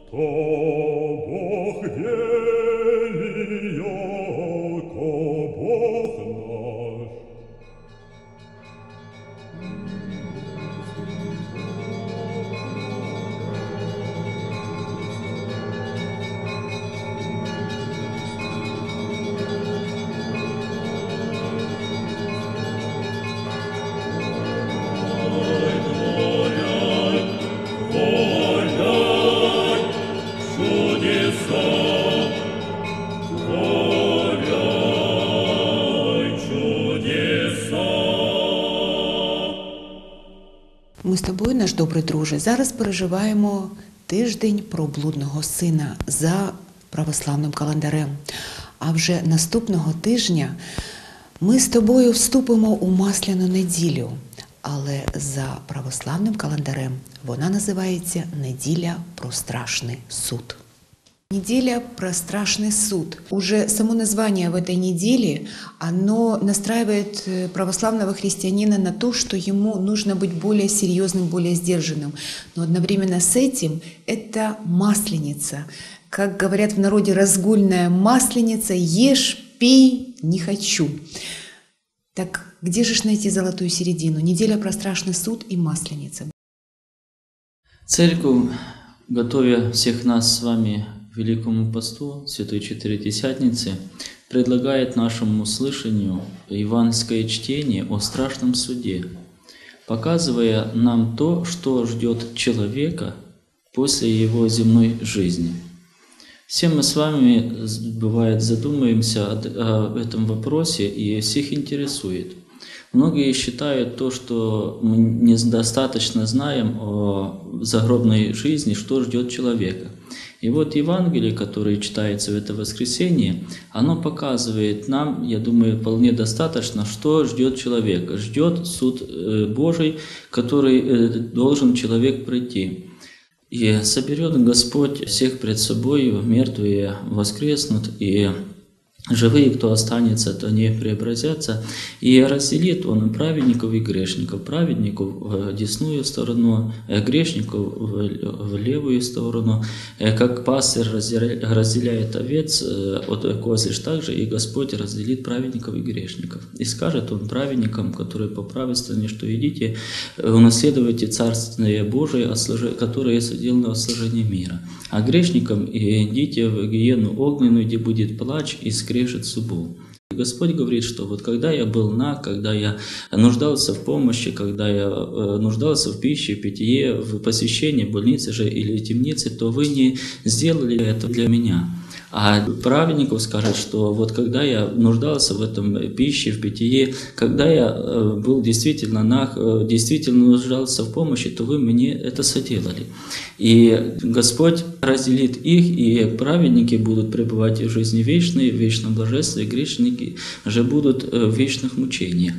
то Бог велия, ко Бог наш. Ми з тобою, наш добрий друже, зараз переживаємо тиждень про блудного сина за православним календарем. А вже наступного тижня ми з тобою вступимо у Масляну неділю. Але за православним календарем вона називається «Неділя про страшний суд». Неделя про страшный суд. Уже само название в этой неделе, оно настраивает православного христианина на то, что ему нужно быть более серьезным, более сдержанным. Но одновременно с этим это масленица. Как говорят в народе, разгульная масленица, ешь, пей, не хочу. Так где же найти золотую середину? Неделя про страшный суд и масленица. Церковь, готовя всех нас с вами к Великому посту Святой Четыредесятницы, предлагает нашему слышанию евангельское чтение о страшном суде, показывая нам то, что ждет человека после его земной жизни. Все мы с вами, бывает, задумаемся о этом вопросе, и всех интересует. Многие считают то, что мы недостаточно знаем о загробной жизни, что ждет человека. И вот Евангелие, которое читается в это воскресенье, оно показывает нам, я думаю, вполне достаточно, что ждет человека. Ждет суд Божий, который должен человек пройти. И соберет Господь всех пред собою, мертвые воскреснут, и живые, кто останется, то они преобразятся, и разделит Он праведников и грешников, праведников в десную сторону, грешников в левую сторону, как пастырь разделяет овец от козлищ, также и Господь разделит праведников и грешников. И скажет Он праведникам, которые по правой стороне, что идите, унаследуйте Царствие Божие, которое соделано в сложении мира. А грешникам идите в гиену огненную, где будет плач и скрежет зубов. Господь говорит, что вот когда я был наг, когда я нуждался в помощи, когда я нуждался в пище, в питье, в посещении больницы же или темницы, то вы не сделали это для меня. А праведников скажет, что вот когда я нуждался в этом пище, в питье, когда я был действительно наг, действительно нуждался в помощи, то вы мне это соделали. И Господь разделит их, и праведники будут пребывать в жизни вечной, в вечном блаженстве, и грешники же будут в вечных мучениях.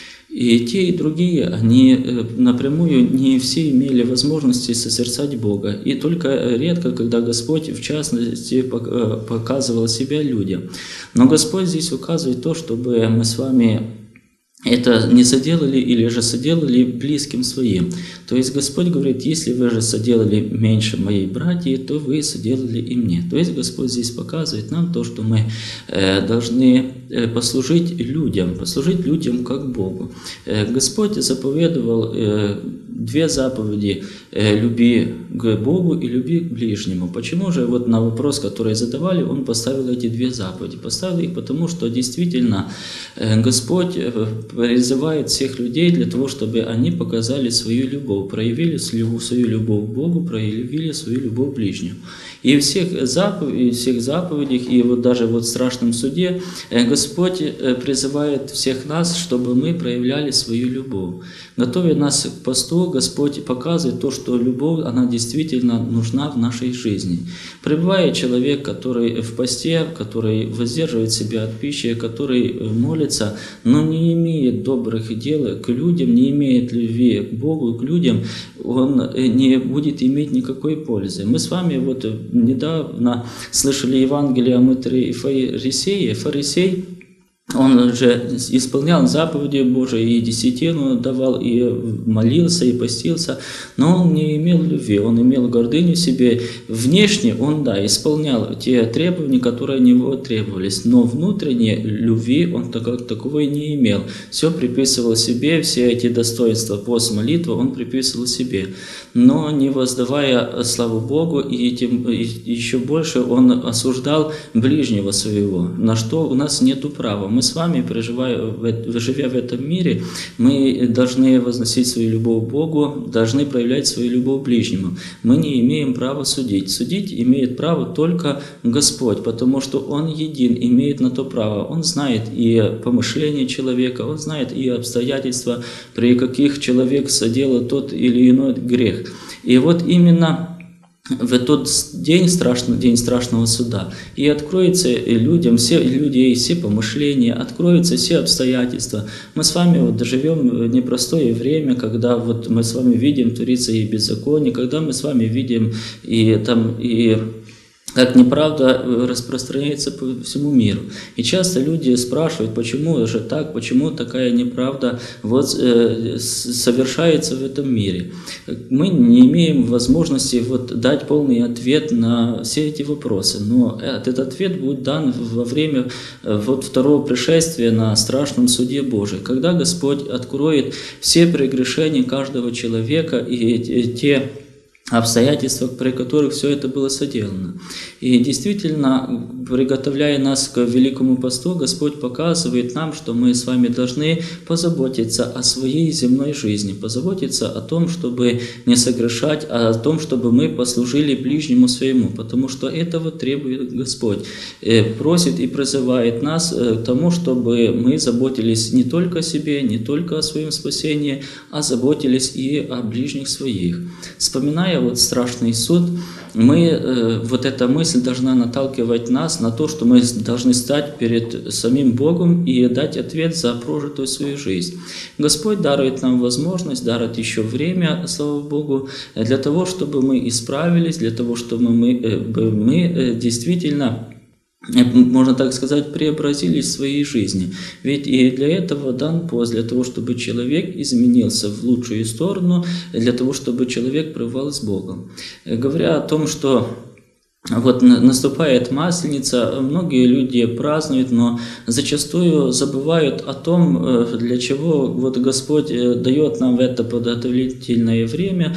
И те, и другие, они напрямую не все имели возможности созерцать Бога. И только редко, когда Господь, в частности, показывал себя людям. Но Господь здесь указывает то, чтобы мы с вами это не соделали или же соделали близким своим. То есть Господь говорит, если вы же соделали меньше моей братьи, то вы соделали и мне. То есть Господь здесь показывает нам то, что мы должны послужить людям как Богу. Господь заповедовал две заповеди – люби к Богу и люби к ближнему. Почему же вот на вопрос, который задавали, Он поставил эти две заповеди? Поставил их потому, что действительно Господь призывает всех людей для того, чтобы они показали свою любовь, проявили свою любовь к Богу, проявили свою любовь к ближнему. И в всех заповедях, и вот даже вот в страшном суде Господь призывает всех нас, чтобы мы проявляли свою любовь. Готовя нас к посту, Господь показывает то, что любовь, она действительно нужна в нашей жизни. Пребывая человек, который в посте, который воздерживает себя от пищи, который молится, но не имеет добрых дел к людям, не имеет любви к Богу, к людям, он не будет иметь никакой пользы. Мы с вами вот недавно слышали Евангелие о мытаре и фарисее. Фарисей он же исполнял заповеди Божии, и десятину давал, и молился, и постился, но он не имел любви, он имел гордыню в себе. Внешне он, да, исполнял те требования, которые от него требовались, но внутренне любви он таковой не имел. Все приписывал себе, все эти достоинства, пост, молитва он приписывал себе, но не воздавая славу Богу, и еще больше он осуждал ближнего своего, на что у нас нету права. Мы с вами, живя в этом мире, мы должны возносить свою любовь к Богу, должны проявлять свою любовь к ближнему. Мы не имеем права судить. Судить имеет право только Господь, потому что Он един, имеет на то право. Он знает и помышления человека, Он знает и обстоятельства, при каких человек соделал тот или иной грех. И вот именно в тот день страшного суда, и откроется людям, все людей, все помышления, откроются все обстоятельства. Мы с вами вот живем в непростое время, когда вот мы с вами видим творится и беззаконие, когда мы с вами видим и как неправда распространяется по всему миру. И часто люди спрашивают, почему же так, почему такая неправда совершается в этом мире. Мы не имеем возможности дать полный ответ на все эти вопросы, но этот ответ будет дан во время второго пришествия на страшном суде Божьем, когда Господь откроет все прегрешения каждого человека и те обстоятельства, при которых все это было соделано. И действительно, приготовляя нас к Великому посту, Господь показывает нам, что мы с вами должны позаботиться о своей земной жизни, позаботиться о том, чтобы не согрешать, а о том, чтобы мы послужили ближнему своему, потому что этого требует Господь. Просит и призывает нас к тому, чтобы мы заботились не только о себе, не только о своем спасении, а заботились и о ближних своих. Вспоминая страшный суд, эта мысль должна наталкивать нас на то, что мы должны стать перед самим Богом и дать ответ за прожитую свою жизнь. Господь дарует нам возможность, дарует еще время, слава Богу, для того, чтобы мы исправились, для того, чтобы мы действительно, можно так сказать, преобразились в своей жизни. Ведь и для этого дан пост, для того, чтобы человек изменился в лучшую сторону, для того, чтобы человек пребывал с Богом. Говоря о том, что наступает Масленица, многие люди празднуют, но зачастую забывают о том, для чего Господь дает нам в это подготовительное время,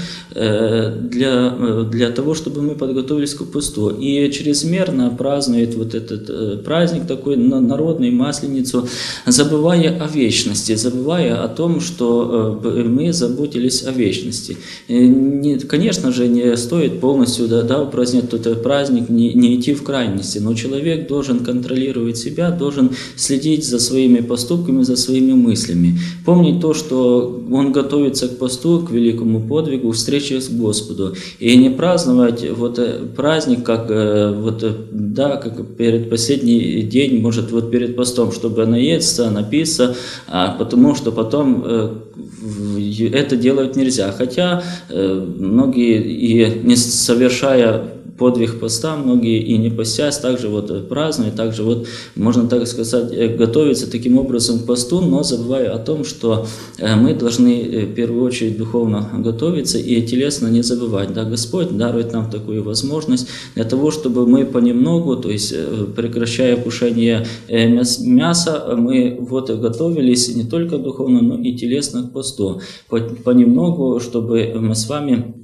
для того, чтобы мы подготовились к посту. И чрезмерно празднует этот праздник, такой народный, Масленицу, забывая о вечности, забывая о том, что мы заботились о вечности. Конечно же, не стоит полностью упразднять тот праздник, не идти в крайности, но человек должен контролировать себя, должен следить за своими поступками, за своими мыслями. Помнить то, что он готовится к посту, к великому подвигу, к встрече с Господу. И не праздновать праздник, как перед последний день, может, перед постом, чтобы наесться, напиться, потому что потом это делать нельзя. Хотя многие, и не совершая подвиг поста, многие и не постясь, также празднуют, также можно так сказать, готовятся таким образом к посту, но забывая о том, что мы должны в первую очередь духовно готовиться и телесно не забывать. Да, Господь дарует нам такую возможность для того, чтобы мы понемногу, то есть прекращая кушение мяса, мы готовились не только духовно, но и телесно к посту. Понемногу, чтобы мы с вами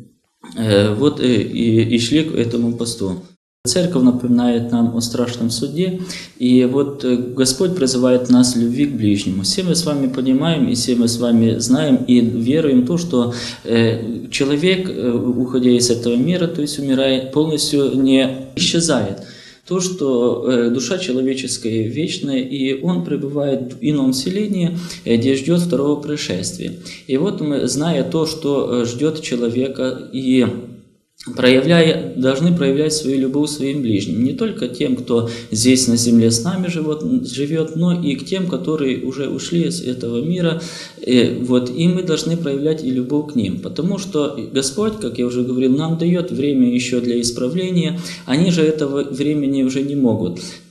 и шли к этому посту. Церковь напоминает нам о страшном суде, и Господь призывает нас в любви к ближнему. Все мы с вами понимаем, и все мы с вами знаем и веруем в то, что человек, уходя из этого мира, то есть умирает, полностью не исчезает. То, что душа человеческая вечная, и он пребывает в ином селении, где ждет второго пришествия. И мы, зная то, что ждет человека, и должны проявлять свою любовь своим ближним. Не только тем, кто здесь на земле с нами живет, но и к тем, которые уже ушли из этого мира. И мы должны проявлять и любовь к ним. Потому что Господь, как я уже говорил, нам дает время еще для исправления. Они же этого времени уже не могут.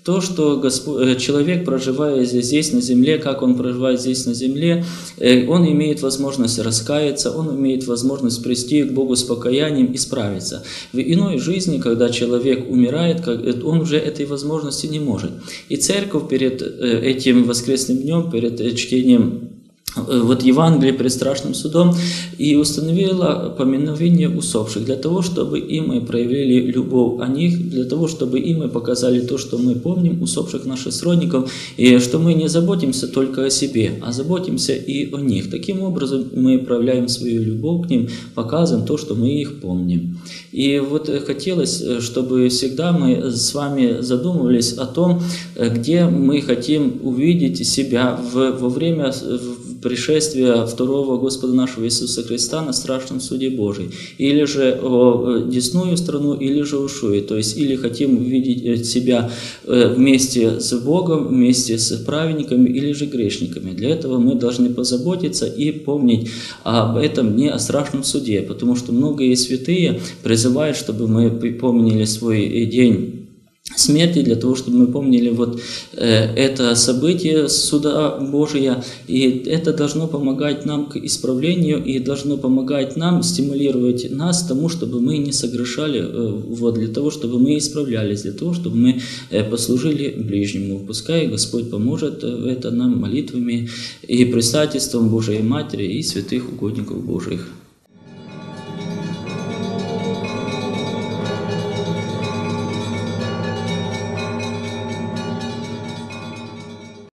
то, что человек, проживая здесь на земле, как он проживает здесь на земле, он имеет возможность раскаяться, он имеет возможность прийти к Богу с покаянием, исправиться. В иной жизни, когда человек умирает, он уже этой возможности не может. И церковь перед этим воскресным днем, перед чтением Евангелие перед страшным судом и установила поминовение усопших для того, чтобы и мы проявили любовь о них, для того, чтобы и мы показали то, что мы помним усопших наших сродников, и что мы не заботимся только о себе, а заботимся и о них. Таким образом мы проявляем свою любовь к ним, показываем то, что мы их помним. И хотелось, чтобы всегда мы с вами задумывались о том, где мы хотим увидеть себя во время пришествия второго Господа нашего Иисуса Христа на страшном суде Божий. Или же о десную страну, или же о шуе. То есть, или хотим увидеть себя вместе с Богом, вместе с праведниками, или же грешниками. Для этого мы должны позаботиться и помнить об этом дне, о страшном суде. Потому что многие святые призывают, чтобы мы помнили свой день смерти, для того, чтобы мы помнили это событие суда Божия, и это должно помогать нам к исправлению, и должно помогать нам, стимулировать нас к тому, чтобы мы не согрешали, для того, чтобы мы исправлялись, для того, чтобы мы послужили ближнему. Пускай Господь поможет это нам молитвами и предстательством Божией Матери и святых угодников Божиих.